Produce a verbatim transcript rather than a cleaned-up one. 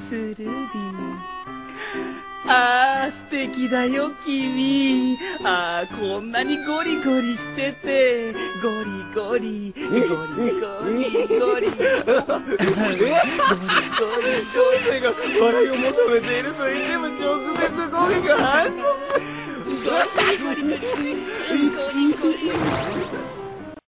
つるり。あー素敵だよ君。あーこんなにゴリゴリしてて、ゴリゴリゴリゴリゴリゴリ少女が笑いを求めていると言っても直接語尾が反応。 ゴリゴリゴリゴリゴリゴリゴリ。